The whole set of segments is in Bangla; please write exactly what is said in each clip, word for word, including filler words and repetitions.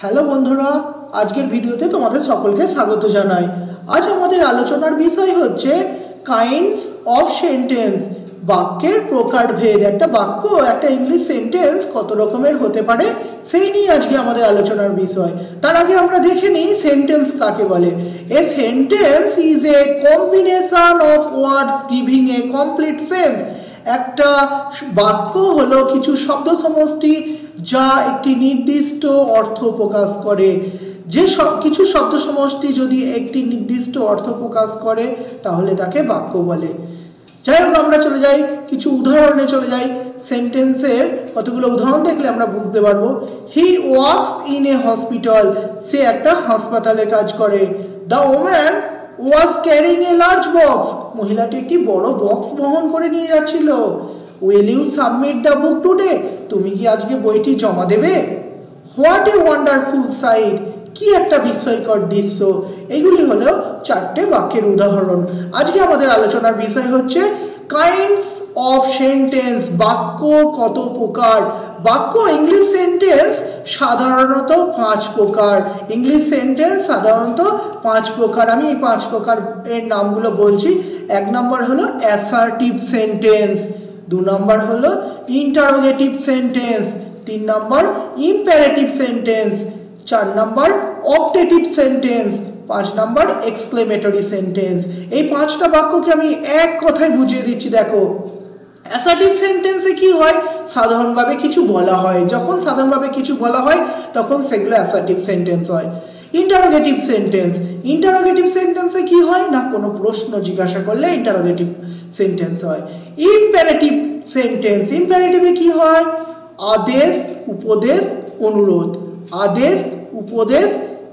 হ্যালো বন্ধুরা, আজকের ভিডিওতে তোমাদের সকলকে স্বাগত জানাই। আজ আমাদের আলোচনার বিষয় হচ্ছে কাইন্ডস অফ সেন্টেন্স, বাক্যের প্রকারভেদ। একটা বাক্য, একটা ইংলিশ সেন্টেন্স কত রকমের হতে পারে সেই নিয়ে আজকে আমাদের আলোচনার বিষয়। তার আগে আমরা দেখে নিই সেন্টেন্স কাকে বলে। A sentence is a combination of words giving a complete sense. একটা বাক্য হলো কিছু শব্দ সমষ্টি যা একটি নির্দিষ্ট অর্থ প্রকাশ করে। যে কিছু শব্দ সমষ্টি যদি একটি নির্দিষ্ট অর্থ প্রকাশ করে তাহলে তাকে বাক্য বলে। যাই হোক, আমরা চলে যাই কিছু উদাহরণে চলে যাই। সেন্টেন্সের কতগুলো উদাহরণ দেখলে আমরা বুঝতে পারবো। He works in a hospital, সে একটা হাসপাতালে কাজ করে। The woman was carrying a large box, মহিলাটি একটি বড় বক্স বহন করে নিয়ে যাচ্ছিল। Will you submit the book today, তুমি কি আজকে বইটি জমা দেবে? হোয়াট এ ওয়ান্ডারফুল সাইট, কি একটা বিস্ময়কর দৃশ্য। এগুলি হলো চারটে বাক্যের উদাহরণ। আজকে আমাদের আলোচনার বিষয় হচ্ছে কাইন্ডস অফ সেন্টেন্স, বাক্য কত প্রকার। বাক্য ইংলিশ সেন্টেন্স সাধারণত পাঁচ প্রকার। ইংলিশ সেন্টেন্স সাধারণত পাঁচ প্রকার। আমি এই পাঁচ প্রকার এর নামগুলো বলছি। এক নম্বর হলো অ্যাসার্টিভ সেন্টেন্স, দু নম্বর হলো ইন্টারোগেটিভ সেন্টেন্স, তিন নম্বর ইম্পারেটিভ সেন্টেন্স, চার নম্বর অপটেটিভ সেন্টেন্স, পাঁচ নম্বর এক্সক্লেমেটরি সেন্টেন্স। এই পাঁচটা বাক্যকে আমি এক কথায় বুঝিয়ে দিচ্ছি। দেখো, অ্যাসার্টিভ সেন্টেন্সে কি হয়, সাধারণভাবে কিছু বলা হয়। যখন সাধারণভাবে কিছু বলা হয় তখন সেগুলো অ্যাসার্টিভ সেন্টেন্স হয়। ইন্টারোগেটিভ সেন্টেন্স, ইন্টারোগেটিভ সেন্টেন্সে কি হয় না, কোনো প্রশ্ন জিজ্ঞাসা করলে ইন্টারোগেটিভ সেন্টেন্স হয়। ইম্পারেটিভ সেন্টেন্স, ইম্পারেটিভে কি হয়, আদেশ, উপদেশ, অনুরোধ। আদেশ, উপদেশ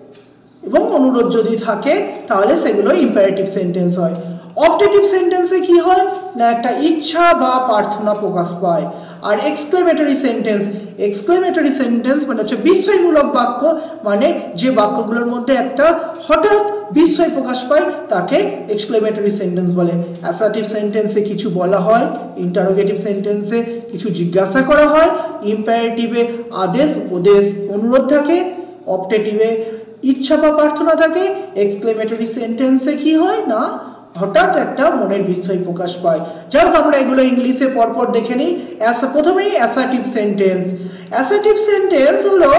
এবং অনুরোধ যদি থাকে তাহলে সেগুলো ইম্পারেটিভ সেন্টেন্স হয়। অপটেটিভ সেন্টেন্সে কি হয় না, একটা ইচ্ছা বা প্রার্থনা প্রকাশ পায়। আর এক্সক্লেমেটরি সেন্টেন্স, এক্সক্লেমেটরি সেন্টেন্স মানে হচ্ছে বিস্ময়মূলক বাক্য, মানে যে বাক্যগুলোর মধ্যে একটা হঠাৎ বিস্ময় প্রকাশ পায় তাকে এক্সক্লেমেটরি সেন্টেন্স বলে। অ্যাসার্টিভ সেন্টেন্সে কিছু বলা হয়, ইন্টারোগেটিভ সেন্টেন্সে কিছু জিজ্ঞাসা করা হয়, ইম্পারেটিভে আদেশ, উপদেশ, অনুরোধ থাকে, অপটেটিভে ইচ্ছা বা প্রার্থনা থাকে, এক্সক্লেমেটরি সেন্টেন্সে কি হয় না, হঠাৎ একটা মনের বিস্ময় প্রকাশ পায়। যাই হোক, আমরা এগুলো ইংলিশে পরপর দেখে নিই। প্রথমেই অ্যাসার্টিভ সেন্টেন্স। অ্যাসার্টিভ সেন্টেন্স হলো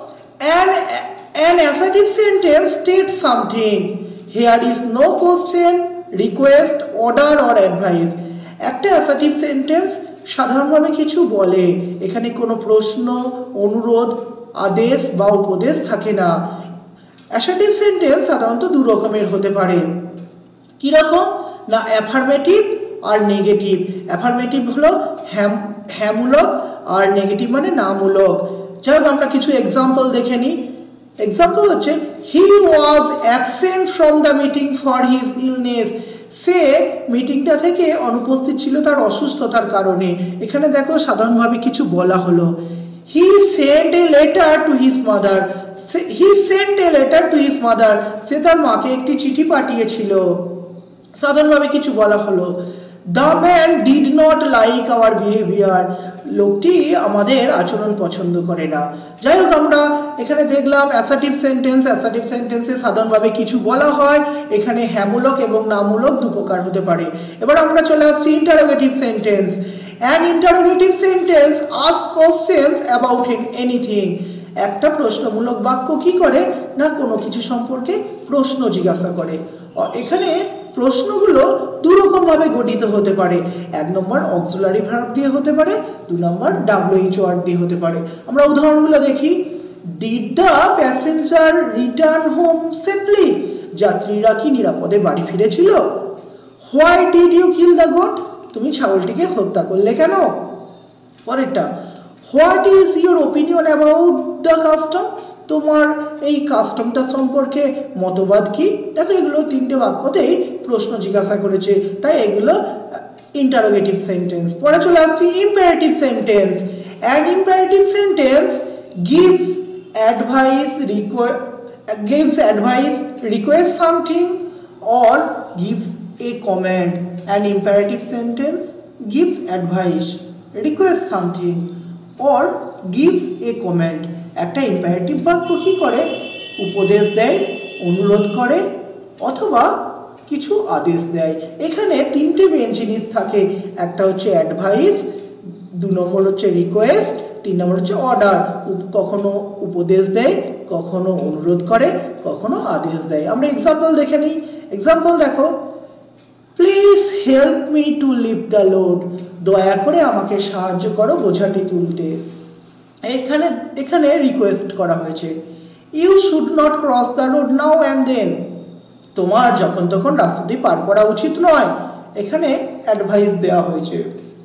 an an assertive sentence states something. Here is no question, request, order or advice. একটা অ্যাসার্টিভ সেন্টেন্স সাধারণভাবে কিছু বলে, এখানে কোনো প্রশ্ন, অনুরোধ, আদেশ বা উপদেশ থাকে না। অ্যাসার্টিভ সেন্টেন্স সাধারণত দু রকমের হতে পারে। কি রকম না, অ্যাফার্মেটিভ আর নেগেটিভ। অ্যাফার্মেটিভ হলো হ্যাঁ হ্যাঁমূলক আর নেগেটিভ মানে নামূলক। যাই হোক, আমরা কিছু এক্সাম্পল দেখে নিই। এক্সাম্পল হচ্ছে he was absent from the meeting for his illness, সে মিটিংটা থেকে অনুপস্থিত ছিল তার অসুস্থতার কারণে। এখানে দেখো সাধারণভাবে কিছু বলা হলো। He sent a letter to his mother, he sent a letter to his mother, সে তার মাকে একটি চিঠি পাঠিয়েছিল। সাধারণভাবে কিছু বলা হলো। The man did not like our behaviour, লোকটি আমাদের আচরণ পছন্দ করে না। যাই হোক, আমরা এখানে দেখলাম অ্যাসার্টিভ সেন্টেন্স। অ্যাসার্টিভ সেন্টেন্সে সাধারণভাবে কিছু বলা হয়, এখানে হ্যাঁমূলক এবং নামূলক দু প্রকার হতে পারে। এবার আমরা চলে আসছি interrogative sentence. An interrogative sentence ask questions about anything. একটা প্রশ্নমূলক বাক্য কি করে না, কোনো কিছু সম্পর্কে প্রশ্ন জিজ্ঞাসা করে। এখানে প্রশ্নগুলো দু রকম ভাবে গঠিত হতে পারে। এক নম্বর অক্সিলারি ভার্ব দিয়ে হতে পারে, দু নম্বর ডাব্লিউএইচ ওয়ার্ড দিয়ে হতে পারে। আমরা উদাহরণগুলো দেখি। Did the passenger return home safely, যাত্রীরা কি নিরাপদে বাড়ি ফিরেছিল? Why did you kill the goat, তুমি ছাগলটিকে হত্যা করলে কেন? পরেরটা, what is your opinion about the custom, তোমার এই কাস্টমটা সম্পর্কে মতবাদ কি? দেখো, এগুলো তিনটে বাক্যতেই প্রশ্ন জিজ্ঞাসা করেছে, তাই এগুলো ইন্টারোগেটিভ সেন্টেন্স। পরে চলে আসছি imperative sentence. An imperative sentence gives advice, gives advice, requests something or gives a command. An imperative sentence gives advice, requests something or gives a command. একটা ইম্পারেটিভ বাক্য কি করে, উপদেশ দেয়, অনুরোধ করে অথবা কিছু আদেশ দেয়। এখানে তিনটে মেন জিনিস থাকে, একটা হচ্ছে অ্যাডভাইস, দু নম্বর হচ্ছে রিকোয়েস্ট, তিন নম্বর হচ্ছে অর্ডার। কখনো উপদেশ দেয়, কখনো অনুরোধ করে, কখনো আদেশ দেয়। আমরা এক্সাম্পল দেখে নিই। এক্সাম্পল দেখো, please help me to lift the load, দয়া করে আমাকে সাহায্য করো বোঝাটি তুলতে। এখানে এখানে রিকোয়েস্ট করা হয়েছে। You should not cross the road now and then, তোমার যখন তখন রাস্তাটি পার করা উচিত নয়, এখানে অ্যাডভাইস দেওয়া হয়েছে।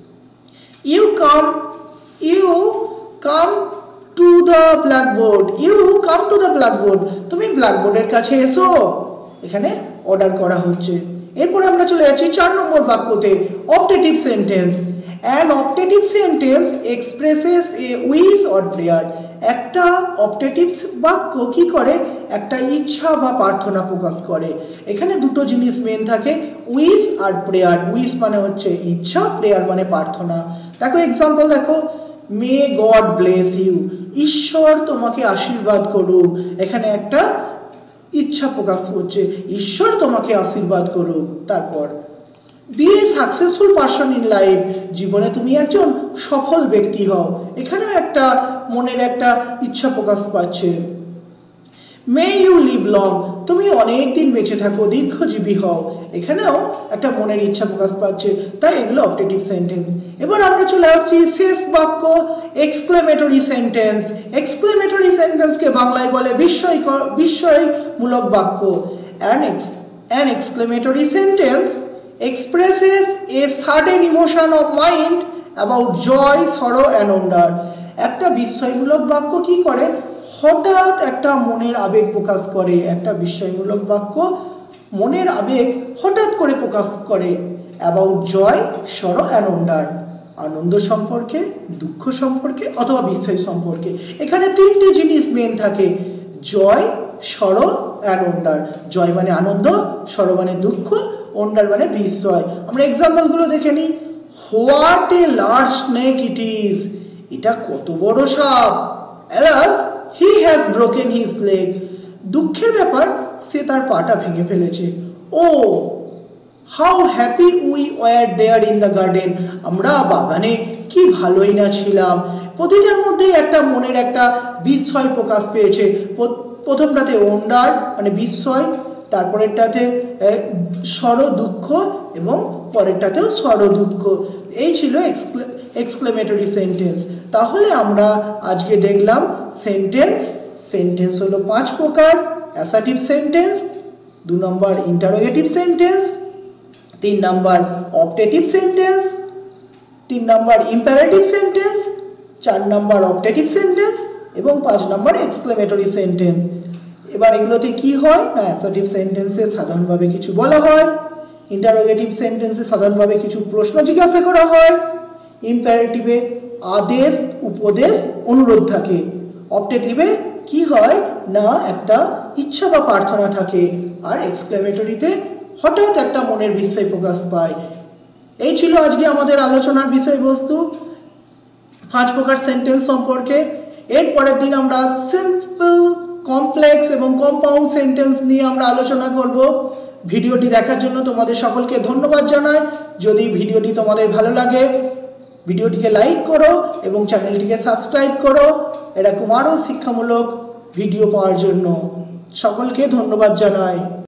You come you come to the blackboard, you come to the blackboard, তুমি ব্ল্যাকবোর্ডের কাছে এসো, এখানে অর্ডার করা হচ্ছে। এরপরে আমরা চলে যাচ্ছি চার নম্বর বাক্যতে, optative sentence. An optative sentence expresses a wish or prayer, একটা অপটেটিভ বাক্য কি করে, একটা ইচ্ছা বা প্রার্থনা প্রকাশ করে। এখানে দুটো জিনিস মেন থাকে, উইশ আর প্রেয়ার। উইশ মানে হচ্ছে ইচ্ছা, প্রেয়ার মানে প্রার্থনা। দেখো এক্সাম্পল দেখো, মে গড ব্লেস ইউ, ঈশ্বর তোমাকে আশীর্বাদ করুক, এখানে একটা ইচ্ছা প্রকাশ করছে, ঈশ্বর তোমাকে আশীর্বাদ করুক। তারপর be a successful person in life, জীবনে তুমি একজন সফল ব্যক্তি হও, এখানেও একটা মনের একটা ইচ্ছা প্রকাশ পাচ্ছে। মে ইউ লিভ লং, তুমি অনেক দিন বেঁচে থাকো, দীর্ঘজীবী হও, এখানেও একটা মনের ইচ্ছা প্রকাশ পাচ্ছে। তাই এগুলো অপটেটিভ সেন্টেন্স। এবার আমরা চলে আসছি শেষ বাক্য, এক্সক্লেমেটরি সেন্টেন্স। এক্সক্লেমেটরি সেন্টেন্সকে বাংলায় বলে বিস্ময় বিস্ময়মূলক বাক্য। An ex an exclamatory sentence expresses a sudden emotion of mind about joy, sorrow and wonder, একটা বিস্ময়মূলক বাক্য কি করে, হঠাৎ একটা মনের আবেগ প্রকাশ করে। একটা বিস্ময়মূলক বাক্য মনের আবেগ হঠাৎ করে প্রকাশ করে। অ্যাবাউট জয়, সরো অ্যান্ড ওয়ান্ডার, আনন্দ সম্পর্কে, দুঃখ সম্পর্কে অথবা বিস্ময় সম্পর্কে। এখানে তিনটে জিনিস মেন থাকে, জয়, সরো অ্যান্ড ওয়ান্ডার। জয় মানে আনন্দ, সরো মানে দুঃখ, ওয়ান্ডার মানে বিস্ময়। আমরা এক্সাম্পল গুলো দেখে নিই। What a large snake it is, এটা কত বড় সাপ। Alas he has broken his leg, দুঃখের ব্যাপার, সে তার পাটা ভেঙে ফেলেছে। Oh how happy we were there in the garden, আমরা বাগানে কি ভালোই না ছিলাম। প্রতিটার মধ্যেই একটা মনের একটা বিস্ময় প্রকাশ পেয়েছে। প্রথমটাতে ওয়ান্ডার মানে বিস্ময়, তারপরেরটাতে স্বর দুঃখ এবং পরেরটাতেও স্বর দুঃখ। এই ছিল এক্সক্লেমেটরি সেন্টেন্স। তাহলে আমরা আজকে দেখলাম সেন্টেন্স। সেন্টেন্স হলো পাঁচ প্রকার, অ্যাসার্টিভ সেন্টেন্স, দু নম্বর ইন্টারোগেটিভ সেন্টেন্স, তিন নম্বর অপটেটিভ সেন্টেন্স, তিন নম্বর ইম্পারেটিভ সেন্টেন্স, চার নম্বর অপটেটিভ সেন্টেন্স এবং পাঁচ নম্বর এক্সক্লেমেটরি সেন্টেন্স। এবার এগুলোতে কি হয় না, অ্যাসার্টিভ সেন্টেন্সে সাধারণভাবে কিছু বলা হয়, ইন্টারোগেটিভ সেন্টেন্সে সাধারণভাবে কিছু প্রশ্ন জিজ্ঞাসা করা হয়, ইম্পারেটিভে আদেশ, উপদেশ, অনুরোধ থাকে, অপটেটিভে কি হয় না একটা ইচ্ছা বা প্রার্থনা থাকে, আর এক্সক্লেমেটরিতে হঠাৎ একটা মনের বিস্ময় প্রকাশ পায়। এই ছিল আজকে আমাদের আলোচনার বিষয়বস্তু পাঁচ প্রকার সেন্টেন্স সম্পর্কে। এর পরের দিন আমরা সিম্পল, কমপ্লেক্স এবং কম্পাউন্ড সেন্টেন্স নিয়ে আমরা আলোচনা করব। ভিডিওটি দেখার জন্য তোমাদের সকলকে ধন্যবাদ জানাই। যদি ভিডিওটি তোমাদের ভালো লাগে ভিডিওটিকে লাইক করো এবং চ্যানেলটিকে সাবস্ক্রাইব করো এরকম আরও শিক্ষামূলক ভিডিও পাওয়ার জন্য। সকলকে ধন্যবাদ জানাই।